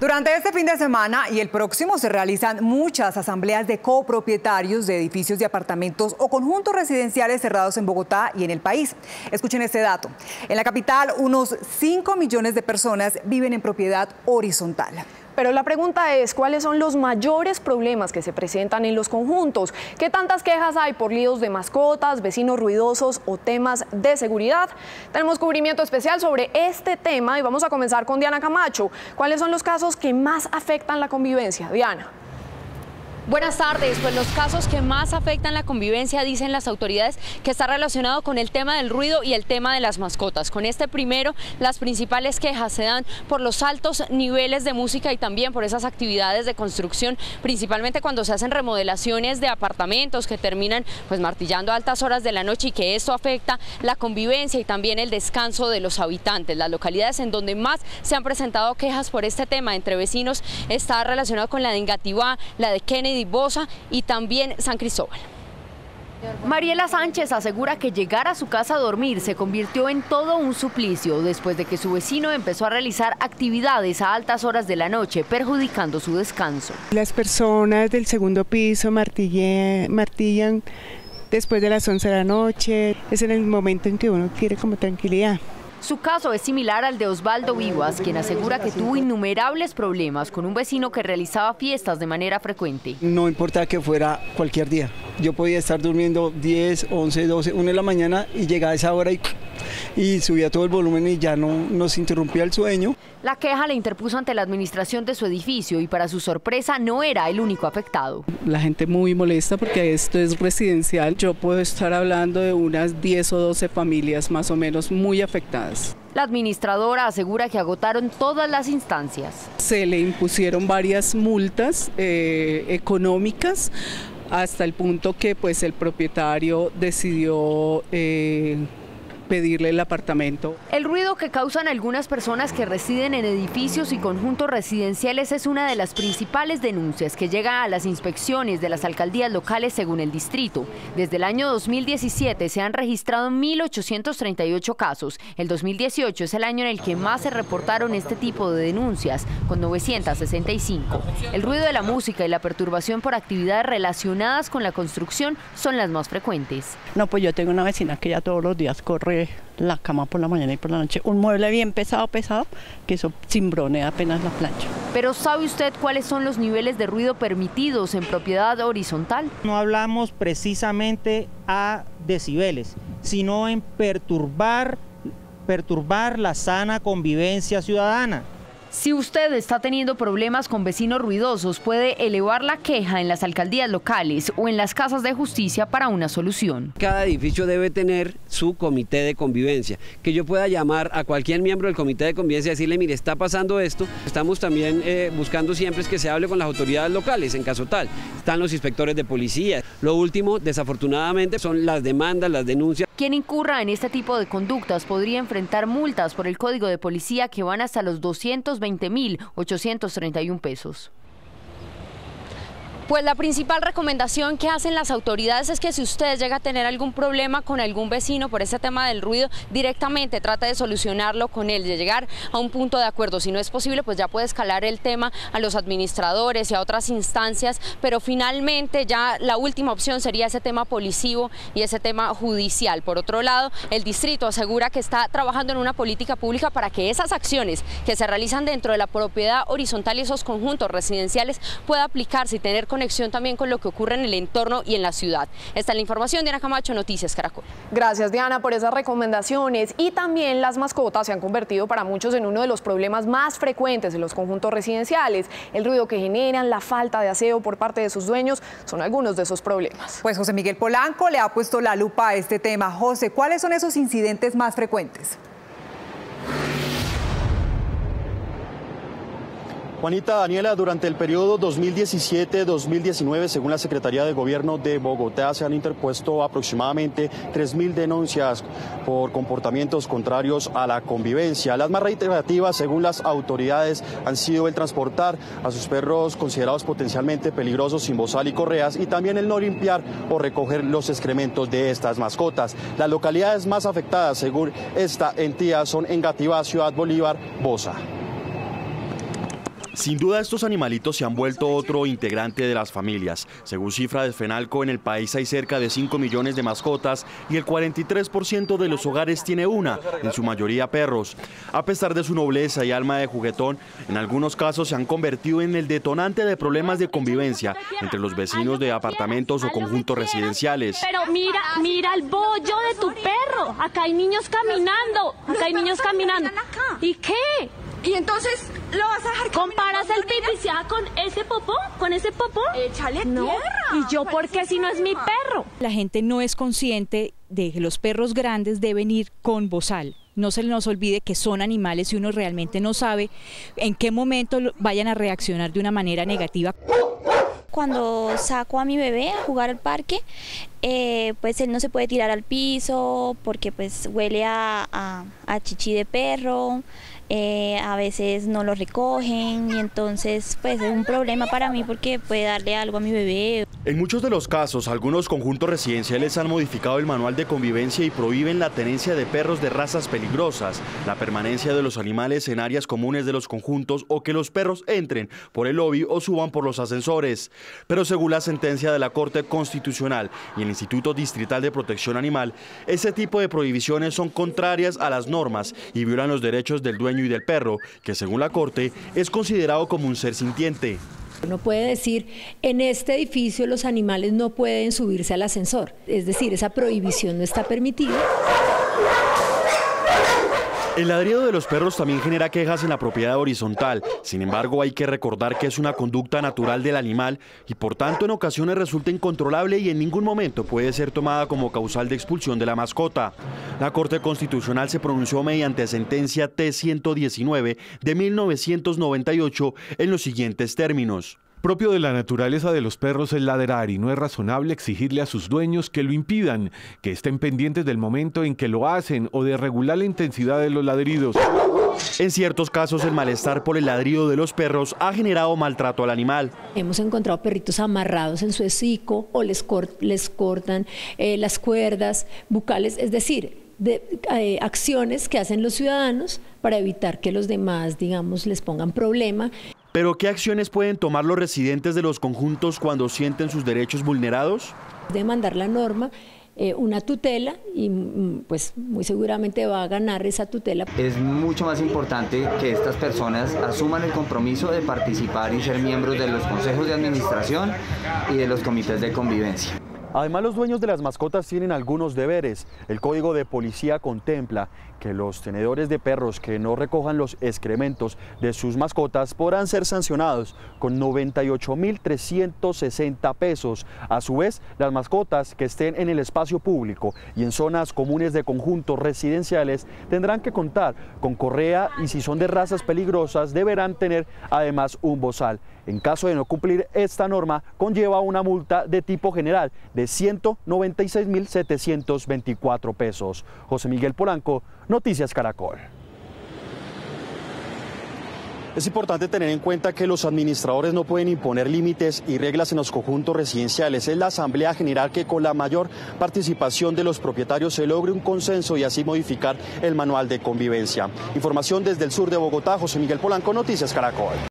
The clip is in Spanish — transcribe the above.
Durante este fin de semana y el próximo se realizan muchas asambleas de copropietarios de edificios de apartamentos o conjuntos residenciales cerrados en Bogotá y en el país. Escuchen este dato. En la capital, unos 5 millones de personas viven en propiedad horizontal. Pero la pregunta es, ¿cuáles son los mayores problemas que se presentan en los conjuntos? ¿Qué tantas quejas hay por líos de mascotas, vecinos ruidosos o temas de seguridad? Tenemos cubrimiento especial sobre este tema y vamos a comenzar con Diana Camacho. ¿Cuáles son los casos que más afectan la convivencia? Diana. Buenas tardes. Pues los casos que más afectan la convivencia, dicen las autoridades, que está relacionado con el tema del ruido y el tema de las mascotas. Con este primero, las principales quejas se dan por los altos niveles de música y también por esas actividades de construcción, principalmente cuando se hacen remodelaciones de apartamentos que terminan pues martillando a altas horas de la noche y que esto afecta la convivencia y también el descanso de los habitantes. Las localidades en donde más se han presentado quejas por este tema entre vecinos está relacionado con la de Engativá, la de Kennedy, Bosa y también San Cristóbal. Mariela Sánchez asegura que llegar a su casa a dormir se convirtió en todo un suplicio después de que su vecino empezó a realizar actividades a altas horas de la noche, perjudicando su descanso. Las personas del segundo piso martillan después de las 11 de la noche. Es en el momento en que uno quiere como tranquilidad. Su caso es similar al de Osvaldo Vivas, quien asegura que tuvo innumerables problemas con un vecino que realizaba fiestas de manera frecuente. No importa que fuera cualquier día, yo podía estar durmiendo 10, 11, 12, 1 de la mañana y llegaba a esa hora y subía todo el volumen y ya no nos interrumpía el sueño. La queja la interpuso ante la administración de su edificio y para su sorpresa no era el único afectado. La gente muy molesta porque esto es residencial. Yo puedo estar hablando de unas 10 o 12 familias más o menos muy afectadas. La administradora asegura que agotaron todas las instancias. Se le impusieron varias multas económicas hasta el punto que pues el propietario decidió pedirle el apartamento. El ruido que causan algunas personas que residen en edificios y conjuntos residenciales es una de las principales denuncias que llega a las inspecciones de las alcaldías locales según el distrito. Desde el año 2017 se han registrado 1.838 casos. El 2018 es el año en el que más se reportaron este tipo de denuncias, con 965. El ruido de la música y la perturbación por actividades relacionadas con la construcción son las más frecuentes. No, pues yo tengo una vecina que ya todos los días corre la cama por la mañana y por la noche, un mueble bien pesado, que eso cimbronea apenas la plancha. Pero ¿sabe usted cuáles son los niveles de ruido permitidos en propiedad horizontal? No hablamos precisamente a decibeles, sino en perturbar la sana convivencia ciudadana. Si usted está teniendo problemas con vecinos ruidosos, puede elevar la queja en las alcaldías locales o en las casas de justicia para una solución. Cada edificio debe tener su comité de convivencia, que yo pueda llamar a cualquier miembro del comité de convivencia y decirle, mire, está pasando esto. Estamos también buscando siempre que se hable con las autoridades locales, en caso tal. Están los inspectores de policía. Lo último, desafortunadamente, son las demandas, las denuncias. Quien incurra en este tipo de conductas podría enfrentar multas por el Código de Policía que van hasta los 220.831 pesos. Pues la principal recomendación que hacen las autoridades es que si usted llega a tener algún problema con algún vecino por ese tema del ruido, directamente trate de solucionarlo con él, de llegar a un punto de acuerdo. Si no es posible, pues ya puede escalar el tema a los administradores y a otras instancias, pero finalmente ya la última opción sería ese tema policivo y ese tema judicial. Por otro lado, el distrito asegura que está trabajando en una política pública para que esas acciones que se realizan dentro de la propiedad horizontal y esos conjuntos residenciales pueda aplicarse y tener conexión también con lo que ocurre en el entorno y en la ciudad. Esta es la información. Diana Camacho, Noticias Caracol. Gracias, Diana, por esas recomendaciones. Y también las mascotas se han convertido para muchos en uno de los problemas más frecuentes en los conjuntos residenciales. El ruido que generan, la falta de aseo por parte de sus dueños son algunos de esos problemas. Pues José Miguel Polanco le ha puesto la lupa a este tema. José, ¿cuáles son esos incidentes más frecuentes? Juanita, Daniela, durante el periodo 2017-2019, según la Secretaría de Gobierno de Bogotá, se han interpuesto aproximadamente 3.000 denuncias por comportamientos contrarios a la convivencia. Las más reiterativas, según las autoridades, han sido el transportar a sus perros considerados potencialmente peligrosos sin bozal y correas y también el no limpiar o recoger los excrementos de estas mascotas. Las localidades más afectadas, según esta entidad, son Engativá, Ciudad Bolívar, Bosa. Sin duda estos animalitos se han vuelto otro integrante de las familias. Según cifra de FENALCO, en el país hay cerca de 5 millones de mascotas y el 43% de los hogares tiene una, en su mayoría perros. A pesar de su nobleza y alma de juguetón, en algunos casos se han convertido en el detonante de problemas de convivencia entre los vecinos de apartamentos o conjuntos residenciales. Pero mira el bollo de tu perro. Acá hay niños caminando. ¿Y qué? Y entonces lo vas a dejar. ¿Comparas el pipiciada con ese popó? ¿Con ese popó? Échale no. tierra. ¿Y yo por qué si no es mi perro? La gente no es consciente de que los perros grandes deben ir con bozal. No se nos olvide que son animales y uno realmente no sabe en qué momento vayan a reaccionar de una manera negativa. Cuando saco a mi bebé a jugar al parque, pues él no se puede tirar al piso porque pues huele a chichi de perro. A veces no lo recogen y entonces pues es un problema para mí porque puede darle algo a mi bebé. En muchos de los casos, algunos conjuntos residenciales han modificado el manual de convivencia y prohíben la tenencia de perros de razas peligrosas, la permanencia de los animales en áreas comunes de los conjuntos o que los perros entren por el lobby o suban por los ascensores. Pero según la sentencia de la Corte Constitucional y el Instituto Distrital de Protección Animal, ese tipo de prohibiciones son contrarias a las normas y violan los derechos del dueño y del perro, que según la Corte es considerado como un ser sintiente. No puede decir, en este edificio los animales no pueden subirse al ascensor, es decir, esa prohibición no está permitida. El ladrido de los perros también genera quejas en la propiedad horizontal. Sin embargo, hay que recordar que es una conducta natural del animal y por tanto en ocasiones resulta incontrolable y en ningún momento puede ser tomada como causal de expulsión de la mascota. La Corte Constitucional se pronunció mediante sentencia T-119 de 1998 en los siguientes términos. Propio de la naturaleza de los perros es ladrar y no es razonable exigirle a sus dueños que lo impidan, que estén pendientes del momento en que lo hacen o de regular la intensidad de los ladridos. En ciertos casos el malestar por el ladrido de los perros ha generado maltrato al animal. Hemos encontrado perritos amarrados en su hocico o les cortan las cuerdas bucales, es decir, acciones que hacen los ciudadanos para evitar que los demás, digamos, les pongan problema. ¿Pero qué acciones pueden tomar los residentes de los conjuntos cuando sienten sus derechos vulnerados? Demandar la norma, una tutela y pues muy seguramente va a ganar esa tutela. Es mucho más importante que estas personas asuman el compromiso de participar y ser miembros de los consejos de administración y de los comités de convivencia. Además, los dueños de las mascotas tienen algunos deberes. El Código de Policía contempla que los tenedores de perros que no recojan los excrementos de sus mascotas podrán ser sancionados con 98.360 pesos. A su vez, las mascotas que estén en el espacio público y en zonas comunes de conjuntos residenciales tendrán que contar con correa y si son de razas peligrosas deberán tener además un bozal. En caso de no cumplir esta norma, conlleva una multa de tipo general de 196.724 pesos. José Miguel Polanco, Noticias Caracol. Es importante tener en cuenta que los administradores no pueden imponer límites y reglas en los conjuntos residenciales. Es la Asamblea General que con la mayor participación de los propietarios se logre un consenso y así modificar el manual de convivencia. Información desde el sur de Bogotá, José Miguel Polanco, Noticias Caracol.